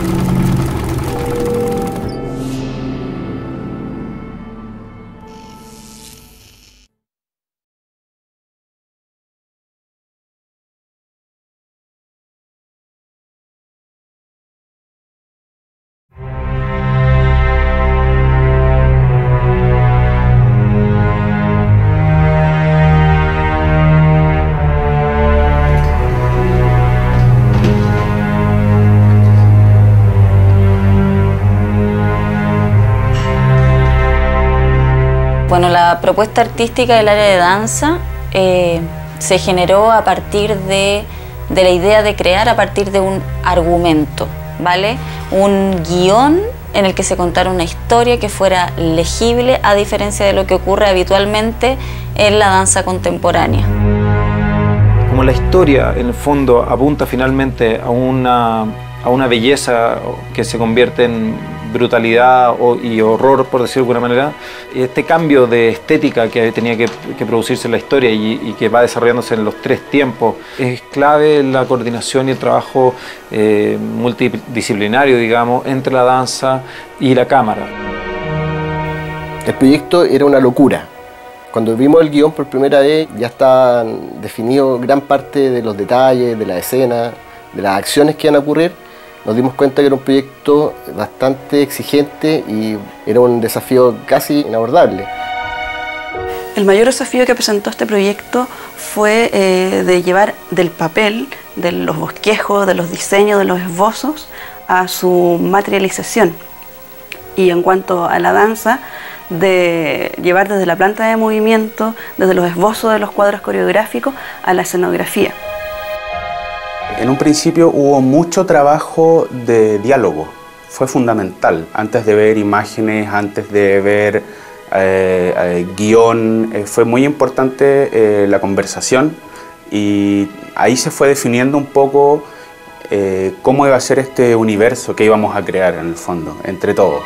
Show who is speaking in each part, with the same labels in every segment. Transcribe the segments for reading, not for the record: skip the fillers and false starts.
Speaker 1: Bueno, la propuesta artística del área de danza se generó a partir de la idea de crear a partir de un argumento, ¿vale? Un guión en el que se contara una historia que fuera legible, a diferencia de lo que ocurre habitualmente en la danza contemporánea.
Speaker 2: Como la historia, en el fondo, apunta finalmente a una belleza que se convierte en brutalidad y horror, por decirlo de alguna manera, este cambio de estética que tenía que producirse en la historia y que va desarrollándose en los tres tiempos, es clave en la coordinación y el trabajo multidisciplinario, digamos, entre la danza y la cámara.
Speaker 3: El proyecto era una locura. Cuando vimos el guión por primera vez, ya estaban definidos gran parte de los detalles, de la escena, de las acciones que iban a ocurrir. Nos dimos cuenta que era un proyecto bastante exigente y era un desafío casi inabordable.
Speaker 4: El mayor desafío que presentó este proyecto fue de llevar del papel, de los bosquejos, de los diseños, de los esbozos, a su materialización. Y en cuanto a la danza, de llevar desde la planta de movimiento, desde los esbozos de los cuadros coreográficos, a la escenografía.
Speaker 5: En un principio hubo mucho trabajo de diálogo, fue fundamental. Antes de ver imágenes, antes de ver guión, fue muy importante la conversación y ahí se fue definiendo un poco cómo iba a ser este universo que íbamos a crear en el fondo, entre todos.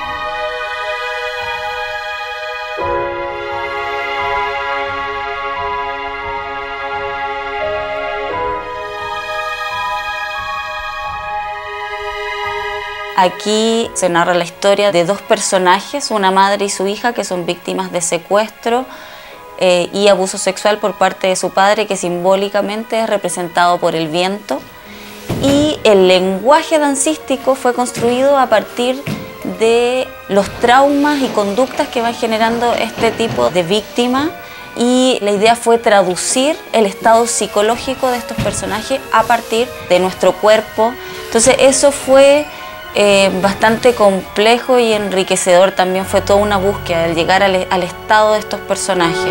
Speaker 1: Aquí se narra la historia de dos personajes, una madre y su hija, que son víctimas de secuestro y abuso sexual por parte de su padre, que simbólicamente es representado por el viento. Y el lenguaje dancístico fue construido a partir de los traumas y conductas que van generando este tipo de víctimas. Y la idea fue traducir el estado psicológico de estos personajes a partir de nuestro cuerpo. Entonces eso fue bastante complejo y enriquecedor. También fue toda una búsqueda, el llegar al estado de estos personajes.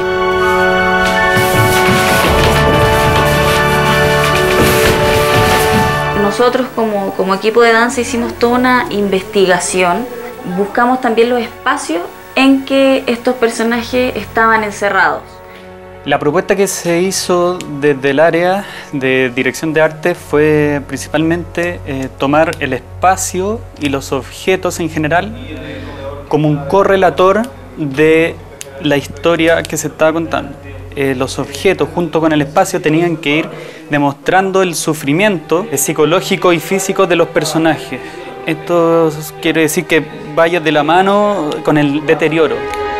Speaker 1: Nosotros como equipo de danza hicimos toda una investigación. Buscamos también los espacios en que estos personajes estaban encerrados.
Speaker 6: La propuesta que se hizo desde el área de dirección de arte fue principalmente tomar el espacio y los objetos en general como un correlator de la historia que se estaba contando. Los objetos junto con el espacio tenían que ir demostrando el sufrimiento psicológico y físico de los personajes. Esto quiere decir que vaya de la mano con el deterioro.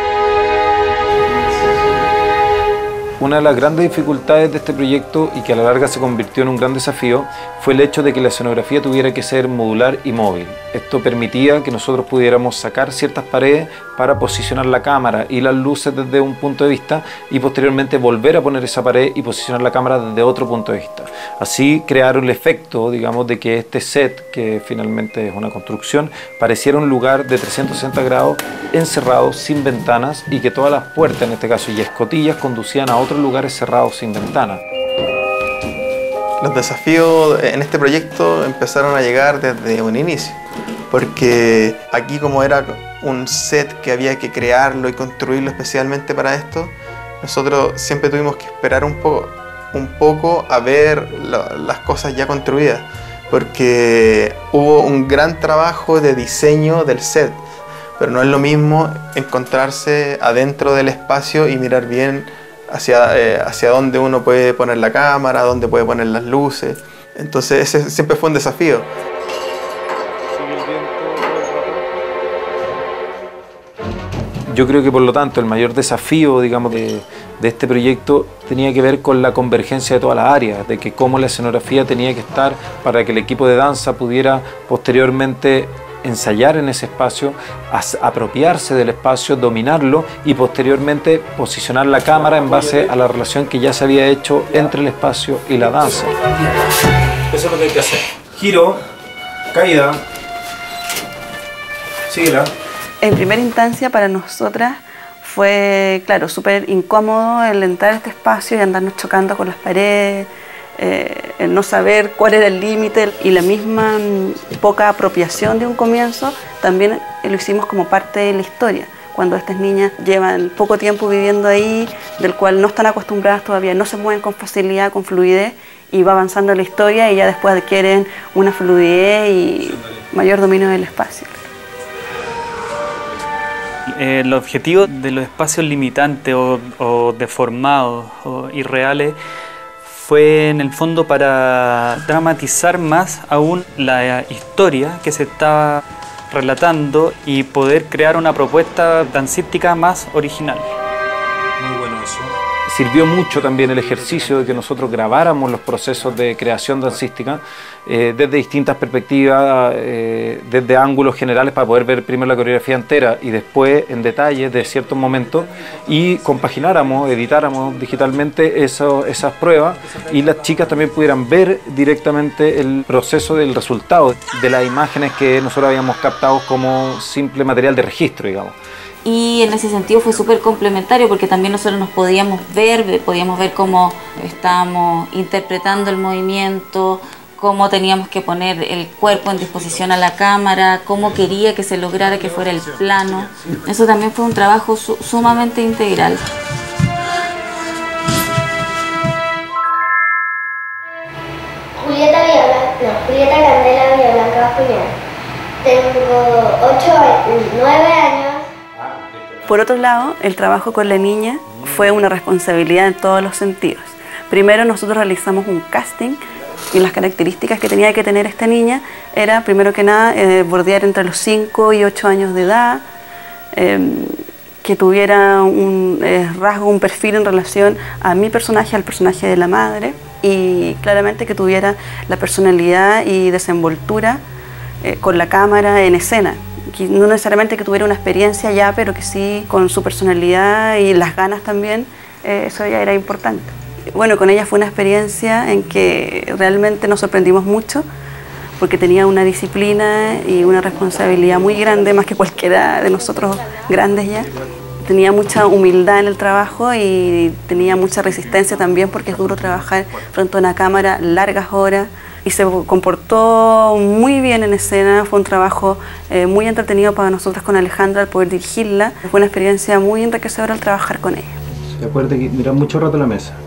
Speaker 2: Una de las grandes dificultades de este proyecto, y que a la larga se convirtió en un gran desafío, fue el hecho de que la escenografía tuviera que ser modular y móvil. Esto permitía que nosotros pudiéramos sacar ciertas paredes para posicionar la cámara y las luces desde un punto de vista y posteriormente volver a poner esa pared y posicionar la cámara desde otro punto de vista. Así crearon el efecto, digamos, de que este set, que finalmente es una construcción, pareciera un lugar de 360 grados encerrado, sin ventanas, y que todas las puertas, en este caso, y escotillas, conducían a otros lugares cerrados sin ventanas.
Speaker 7: Los desafíos en este proyecto empezaron a llegar desde un inicio, porque aquí, como era un set que había que crearlo y construirlo especialmente para esto, nosotros siempre tuvimos que esperar un poco a ver las cosas ya construidas, porque hubo un gran trabajo de diseño del set, pero no es lo mismo encontrarse adentro del espacio y mirar bien hacia dónde uno puede poner la cámara, dónde puede poner las luces. Entonces ese siempre fue un desafío.
Speaker 2: Yo creo que por lo tanto el mayor desafío, digamos, de este proyecto tenía que ver con la convergencia de todas las áreas, de que cómo la escenografía tenía que estar para que el equipo de danza pudiera posteriormente ensayar en ese espacio, apropiarse del espacio, dominarlo y posteriormente posicionar la cámara en base a la relación que ya se había hecho entre el espacio y la danza. Eso es lo que hay que hacer. Giro, caída, síguela.
Speaker 4: En primera instancia para nosotras fue, claro, súper incómodo el entrar a este espacio y andarnos chocando con las paredes, el no saber cuál era el límite y la misma poca apropiación de un comienzo, también lo hicimos como parte de la historia. Cuando estas niñas llevan poco tiempo viviendo ahí, del cual no están acostumbradas todavía, no se mueven con facilidad, con fluidez, y va avanzando la historia y ya después adquieren una fluidez y mayor dominio del espacio.
Speaker 6: El objetivo de los espacios limitantes o deformados o irreales fue en el fondo para dramatizar más aún la historia que se estaba relatando y poder crear una propuesta dancística más original.
Speaker 2: Muy bueno eso. Sirvió mucho también el ejercicio de que nosotros grabáramos los procesos de creación dancística desde distintas perspectivas, desde ángulos generales para poder ver primero la coreografía entera y después en detalle de ciertos momentos y compagináramos, editáramos digitalmente esas pruebas y las chicas también pudieran ver directamente el proceso del resultado de las imágenes que nosotros habíamos captado como simple material de registro, digamos.
Speaker 1: Y en ese sentido fue súper complementario porque también nosotros nos podíamos ver cómo estábamos interpretando el movimiento, cómo teníamos que poner el cuerpo en disposición a la cámara, cómo quería que se lograra que fuera el plano. Eso también fue un trabajo sumamente integral.
Speaker 8: Julieta Candela Villablanca Bascuñán. Tengo 9 años.
Speaker 4: Por otro lado, el trabajo con la niña fue una responsabilidad en todos los sentidos. Primero nosotros realizamos un casting y las características que tenía que tener esta niña era, primero que nada, bordear entre los 5 y 8 años de edad, que tuviera un rasgo, un perfil en relación a mi personaje, al personaje de la madre, y claramente que tuviera la personalidad y desenvoltura con la cámara en escena. No necesariamente que tuviera una experiencia ya, pero que sí con su personalidad y las ganas también, eso ya era importante. Bueno, con ella fue una experiencia en que realmente nos sorprendimos mucho porque tenía una disciplina y una responsabilidad muy grande, más que cualquiera de nosotros grandes ya. Tenía mucha humildad en el trabajo y tenía mucha resistencia también porque es duro trabajar frente a una cámara largas horas. Y se comportó muy bien en escena, fue un trabajo muy entretenido para nosotros con Alejandra al poder dirigirla. Fue una experiencia muy enriquecedora al trabajar con ella.
Speaker 2: Acuérdate que mirar mucho rato la mesa.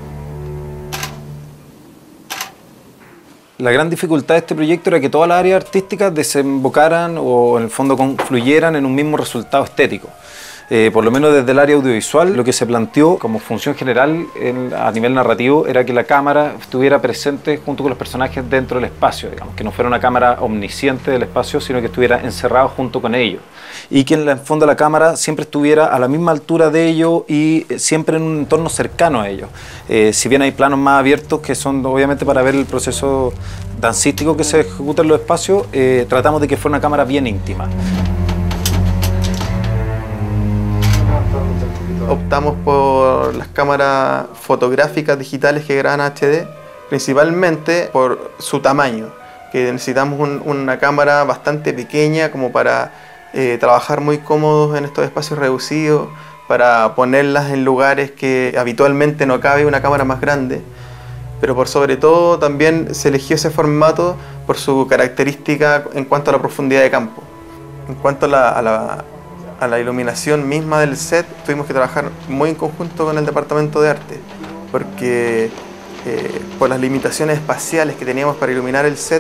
Speaker 2: La gran dificultad de este proyecto era que todas las áreas artísticas desembocaran o en el fondo confluyeran en un mismo resultado estético. Por lo menos desde el área audiovisual, lo que se planteó como función general a nivel narrativo era que la cámara estuviera presente junto con los personajes dentro del espacio, digamos, que no fuera una cámara omnisciente del espacio, sino que estuviera encerrado junto con ellos. Y que en el fondo la cámara siempre estuviera a la misma altura de ellos y siempre en un entorno cercano a ellos. Si bien hay planos más abiertos que son obviamente para ver el proceso dancístico que se ejecuta en los espacios, tratamos de que fuera una cámara bien íntima.
Speaker 7: Optamos por las cámaras fotográficas digitales que graban HD, principalmente por su tamaño, que necesitamos una cámara bastante pequeña como para trabajar muy cómodos en estos espacios reducidos, para ponerlas en lugares que habitualmente no cabe una cámara más grande. Pero por sobre todo también se eligió ese formato por su característica en cuanto a la profundidad de campo. En cuanto a la iluminación misma del set, tuvimos que trabajar muy en conjunto con el departamento de arte, porque por las limitaciones espaciales que teníamos para iluminar el set,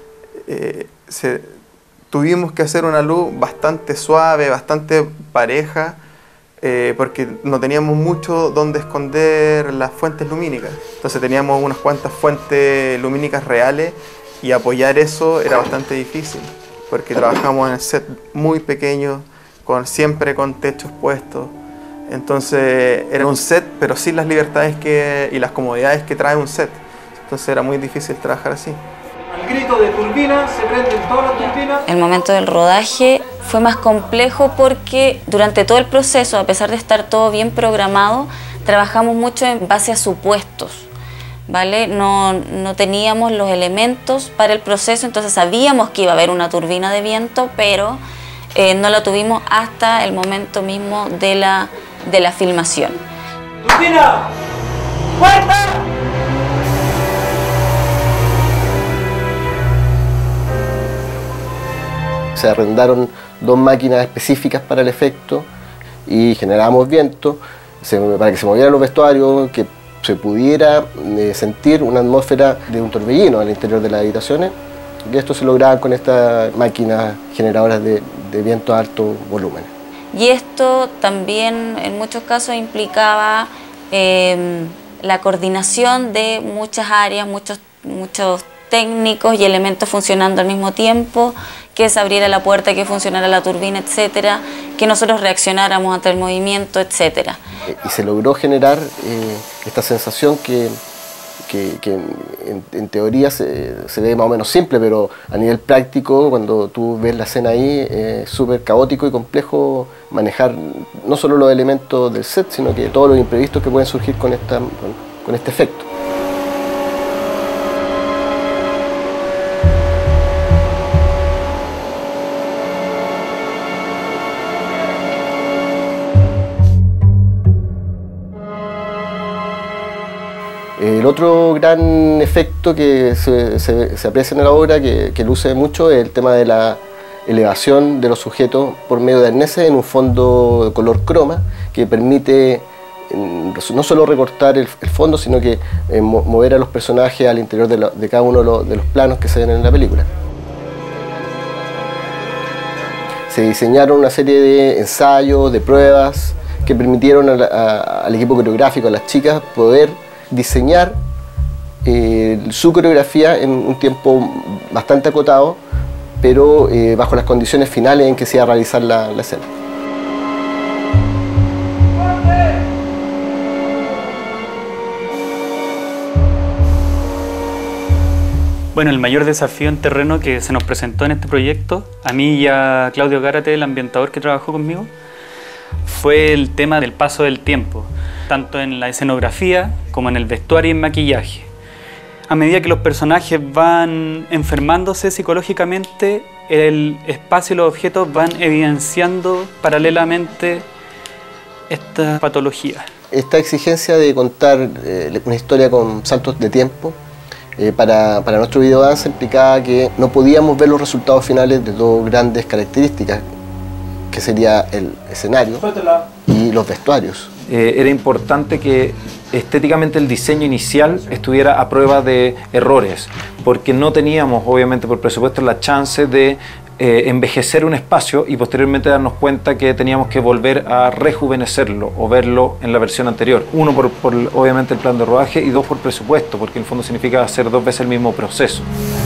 Speaker 7: tuvimos que hacer una luz bastante suave, bastante pareja, porque no teníamos mucho donde esconder las fuentes lumínicas. Entonces teníamos unas cuantas fuentes lumínicas reales y apoyar eso era bastante difícil, porque trabajamos en set muy pequeño, siempre con techos puestos. Entonces era un set, pero sin las libertades y las comodidades que trae un set. Entonces era muy difícil trabajar así.
Speaker 2: Al grito de turbina se prenden todas las turbinas.
Speaker 1: El momento del rodaje fue más complejo porque durante todo el proceso, a pesar de estar todo bien programado, trabajamos mucho en base a supuestos, ¿vale? No teníamos los elementos para el proceso, entonces sabíamos que iba a haber una turbina de viento, pero no la tuvimos hasta el momento mismo de la filmación.
Speaker 2: ¡Turbina! ¡Fuerza!
Speaker 3: Se arrendaron 2 máquinas específicas para el efecto y generábamos viento para que se movieran los vestuarios, que se pudiera sentir una atmósfera de un torbellino al interior de las habitaciones. Y esto se lograba con estas máquinas generadoras de viento a alto volumen.
Speaker 1: Y esto también en muchos casos implicaba la coordinación de muchas áreas, muchos técnicos y elementos funcionando al mismo tiempo, que se abriera la puerta, que funcionara la turbina, etcétera, que nosotros reaccionáramos ante el movimiento, etcétera.
Speaker 3: Y se logró generar esta sensación que en teoría se ve más o menos simple, pero a nivel práctico, cuando tú ves la escena ahí, es súper caótico y complejo manejar no solo los elementos del set, sino que todos los imprevistos que pueden surgir con este efecto. El otro gran efecto que se aprecia en la obra, que luce mucho, es el tema de la elevación de los sujetos por medio de arneses en un fondo de color croma, que permite no solo recortar el fondo, sino que mover a los personajes al interior de cada uno de los planos que se ven en la película. Se diseñaron una serie de ensayos, de pruebas, que permitieron al equipo coreográfico, a las chicas, poder diseñar su coreografía en un tiempo bastante acotado, pero bajo las condiciones finales en que se iba a realizar la escena.
Speaker 6: Bueno, el mayor desafío en terreno que se nos presentó en este proyecto, a mí y a Claudio Gárate, el ambientador que trabajó conmigo, fue el tema del paso del tiempo, tanto en la escenografía como en el vestuario y en maquillaje. A medida que los personajes van enfermándose psicológicamente, el espacio y los objetos van evidenciando paralelamente esta patología.
Speaker 3: Esta exigencia de contar una historia con saltos de tiempo, para nuestro videodance implicaba que no podíamos ver los resultados finales de 2 grandes características, que sería el escenario y los vestuarios.
Speaker 2: Era importante que estéticamente el diseño inicial estuviera a prueba de errores, porque no teníamos, obviamente por presupuesto, la chance de envejecer un espacio y posteriormente darnos cuenta que teníamos que volver a rejuvenecerlo o verlo en la versión anterior. 1 por obviamente el plan de rodaje y 2 por presupuesto, porque en el fondo significa hacer 2 veces el mismo proceso.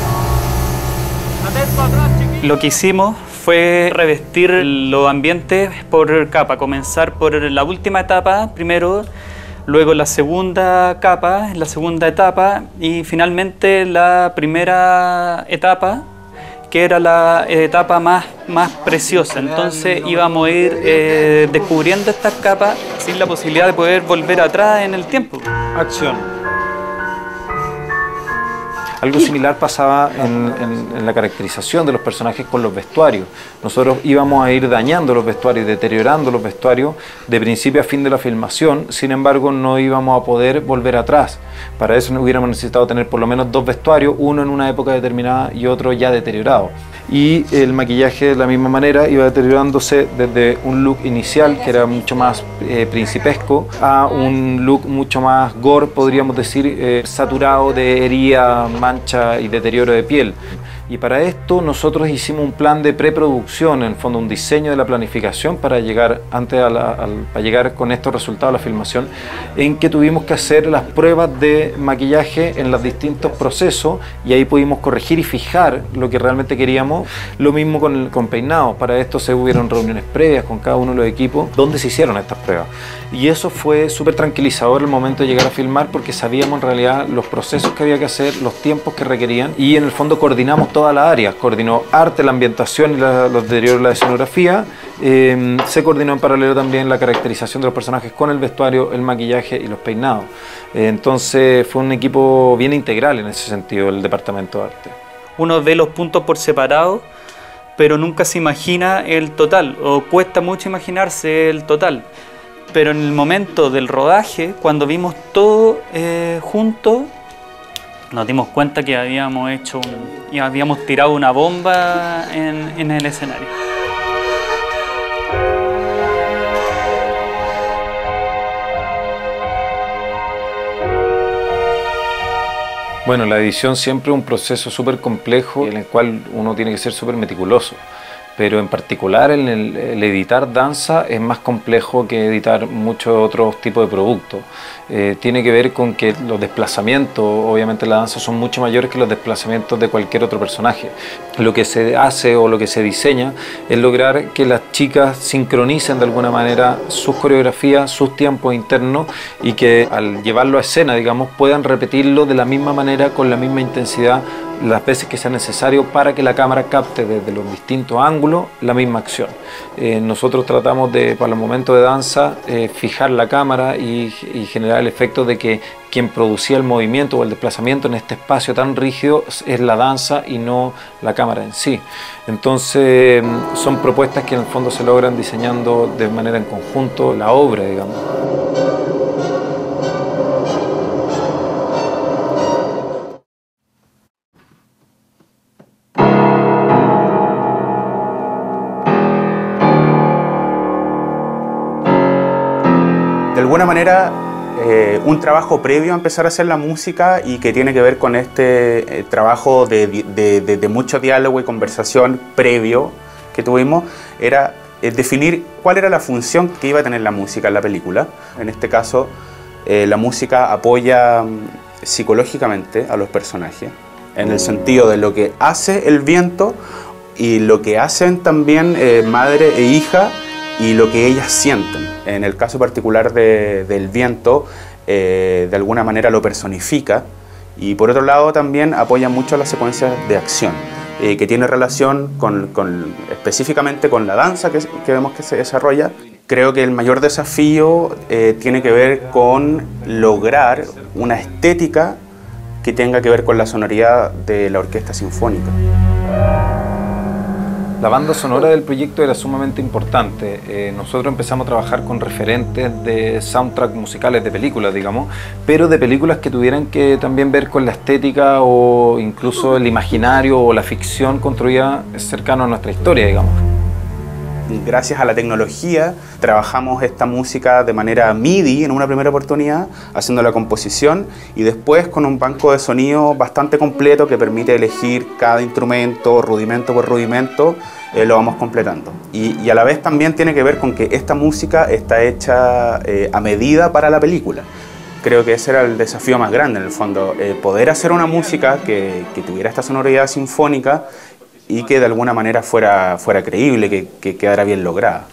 Speaker 6: Lo que hicimos fue revestir los ambientes por capa, comenzar por la última etapa primero, luego la segunda capa, la segunda etapa y finalmente la primera etapa, que era la etapa más preciosa. Entonces íbamos a ir descubriendo estas capas sin la posibilidad de poder volver atrás en el tiempo.
Speaker 2: Acción. Algo similar pasaba en la caracterización de los personajes con los vestuarios. Nosotros íbamos a ir dañando los vestuarios, deteriorando los vestuarios de principio a fin de la filmación, sin embargo no íbamos a poder volver atrás. Para eso hubiéramos necesitado tener por lo menos 2 vestuarios, uno en una época determinada y otro ya deteriorado. Y el maquillaje de la misma manera iba deteriorándose desde un look inicial, que era mucho más principesco, a un look mucho más gore, podríamos decir, saturado de herida, mancha y deterioro de piel. Y para esto nosotros hicimos un plan de preproducción, en el fondo un diseño de la planificación para llegar, para llegar con estos resultados a la filmación, en que tuvimos que hacer las pruebas de maquillaje en los distintos procesos y ahí pudimos corregir y fijar lo que realmente queríamos. Lo mismo con peinados, para esto se hubieron reuniones previas con cada uno de los equipos donde se hicieron estas pruebas. Y eso fue súper tranquilizador el momento de llegar a filmar porque sabíamos en realidad los procesos que había que hacer, los tiempos que requerían y en el fondo coordinamos todas las áreas. Coordinó arte, la ambientación y los deterioros de la escenografía. Se coordinó en paralelo también la caracterización de los personajes con el vestuario, el maquillaje y los peinados. Entonces fue un equipo bien integral en ese sentido el departamento de arte.
Speaker 6: Uno ve los puntos por separado, pero nunca se imagina el total, o cuesta mucho imaginarse el total. Pero en el momento del rodaje, cuando vimos todo junto, nos dimos cuenta que habíamos tirado una bomba en el escenario.
Speaker 2: Bueno, la edición siempre es un proceso súper complejo en el cual uno tiene que ser súper meticuloso. Pero en particular el editar danza es más complejo que editar muchos otros tipos de productos. Tiene que ver con que los desplazamientos, obviamente en la danza, son mucho mayores que los desplazamientos de cualquier otro personaje. Lo que se hace o lo que se diseña es lograr que las chicas sincronicen de alguna manera sus coreografías, sus tiempos internos y que al llevarlo a escena, digamos, puedan repetirlo de la misma manera, con la misma intensidad, las veces que sea necesario para que la cámara capte desde los distintos ángulos la misma acción. Nosotros tratamos de, para los momentos de danza, fijar la cámara y generar el efecto de que quien producía el movimiento o el desplazamiento en este espacio tan rígido es la danza y no la cámara en sí. Entonces son propuestas que en el fondo se logran diseñando de manera en conjunto la obra, digamos.
Speaker 5: De alguna manera, un trabajo previo a empezar a hacer la música y que tiene que ver con este trabajo de mucho diálogo y conversación previo que tuvimos, era definir cuál era la función que iba a tener la música en la película. En este caso, la música apoya psicológicamente a los personajes, en el sentido de lo que hace el viento y lo que hacen también madre e hija, y lo que ellas sienten. En el caso particular del viento, de alguna manera lo personifica y por otro lado también apoya mucho las secuencias de acción, que tiene relación específicamente con la danza que vemos que se desarrolla. Creo que el mayor desafío tiene que ver con lograr una estética que tenga que ver con la sonoridad de la orquesta sinfónica.
Speaker 2: La banda sonora del proyecto era sumamente importante. Nosotros empezamos a trabajar con referentes de soundtrack musicales de películas, digamos, pero de películas que tuvieran que también ver con la estética o incluso el imaginario o la ficción construida cercano a nuestra historia, digamos.
Speaker 5: Gracias a la tecnología trabajamos esta música de manera MIDI en una primera oportunidad, haciendo la composición y después con un banco de sonido bastante completo que permite elegir cada instrumento, rudimento por rudimento, lo vamos completando. Y a la vez también tiene que ver con que esta música está hecha a medida para la película. Creo que ese era el desafío más grande en el fondo, poder hacer una música que tuviera esta sonoridad sinfónica y que de alguna manera fuera creíble, que quedara bien lograda.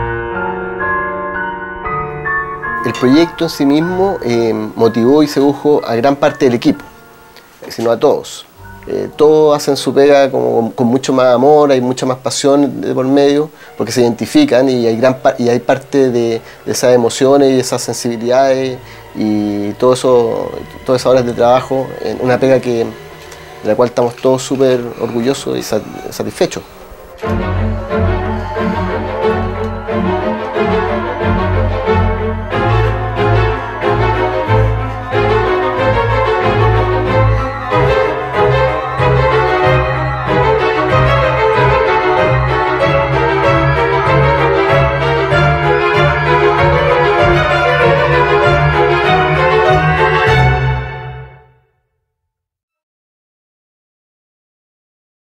Speaker 3: El proyecto en sí mismo motivó y sedujo a gran parte del equipo, sino a todos. Todos hacen su pega con mucho más amor, hay mucha más pasión de por medio, porque se identifican y hay parte de esas emociones y esas sensibilidades y todas esas horas de trabajo en una pega de la cual estamos todos súper orgullosos y satisfechos.